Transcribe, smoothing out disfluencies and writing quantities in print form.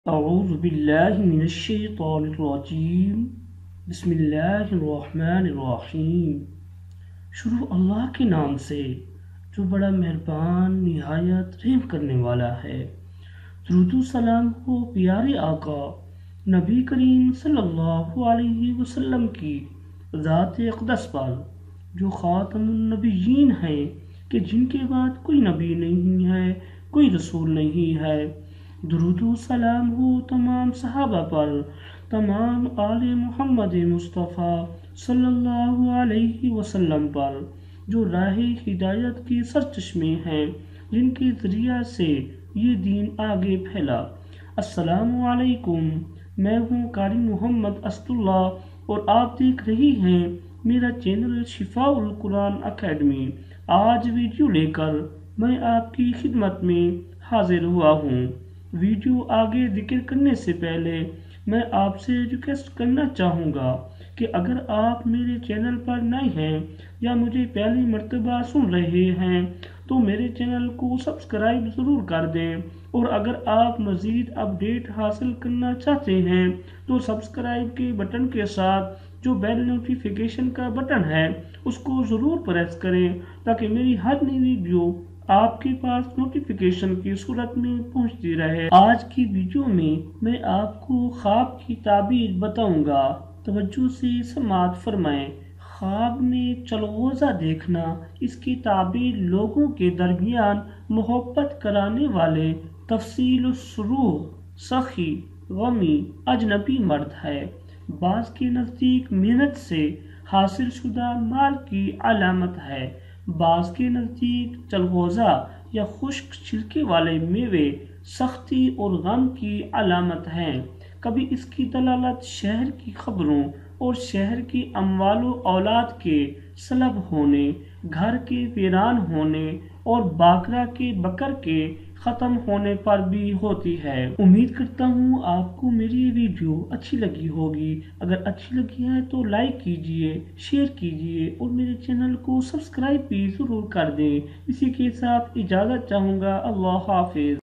اعوذ باللہ من الشیطان الرجیم بسم اللہ الرحمن الرحیم۔ شروع اللہ کے نام سے جو بڑا مہربان نہایت رحم کرنے والا ہے۔ درود و سلام ہو پیارے آقا نبی کریم صلی اللہ علیہ وسلم کی ذات اقدس پر، جو خاتم النبیین ہیں کہ جن کے بعد کوئی نبی نہیں ہے، کوئی رسول نہیں ہے۔ درود و سلام ہو تمام صحابہ پر، تمام آل محمد مصطفیٰ صلی اللہ علیہ وسلم پر، جو راہ ہدایت کے سرچشمے ہیں، جن کے ذریعہ سے یہ دین آگے پھیلا۔ السلام علیکم، میں ہوں قاری محمد اسد اللہ اور آپ دیکھ رہی ہیں میرا چینل شفاء القرآن اکیڈمی۔ آج ویڈیو لے کر میں آپ کی خدمت میں حاضر ہوا ہوں۔ ویڈیو آگے ذکر کرنے سے پہلے میں آپ سے ریکویسٹ کرنا چاہوں گا کہ اگر آپ میرے چینل پر نئے ہیں یا مجھے پہلی مرتبہ سن رہے ہیں تو میرے چینل کو سبسکرائب ضرور کر دیں، اور اگر آپ مزید اپڈیٹ حاصل کرنا چاہتے ہیں تو سبسکرائب کے بٹن کے ساتھ جو بیل نوٹیفیکیشن کا بٹن ہے اس کو ضرور پریس کریں تاکہ میری ہر نئی ویڈیو آپ کے پاس نوٹیفیکیشن کی صورت میں پہنچتی رہے۔ آج کی ویڈیو میں آپ کو خواب کی تعبیر بتاؤں گا، توجہ سے سماعت فرمائیں۔ خواب میں چلغوزہ دیکھنا، اس کی تعبیر لوگوں کے درمیان محبت کرانے والے تفصیل السرور، سخی، غمی، اجنبی مرد ہے۔ بعض کے نزدیک محنت سے حاصل شدہ مال کی علامت ہے، بعض کے نزدیک چلغوزہ یا خشک چھلکے والے میوے سختی اور غم کی علامت ہیں۔ کبھی اس کی دلالت شہر کی خبروں اور شہر کی اموال و اولاد کے سلب ہونے، گھر کے ویران ہونے اور باقرہ کے بکر کے ختم ہونے پر بھی ہوتی ہے۔ امید کرتا ہوں آپ کو میری یہ ویڈیو اچھی لگی ہوگی۔ اگر اچھی لگی ہے تو لائک کیجئے، شیئر کیجئے اور میرے چینل کو سبسکرائب بھی ضرور کر دیں۔ اسی کے ساتھ اجازت چاہوں گا۔ اللہ حافظ۔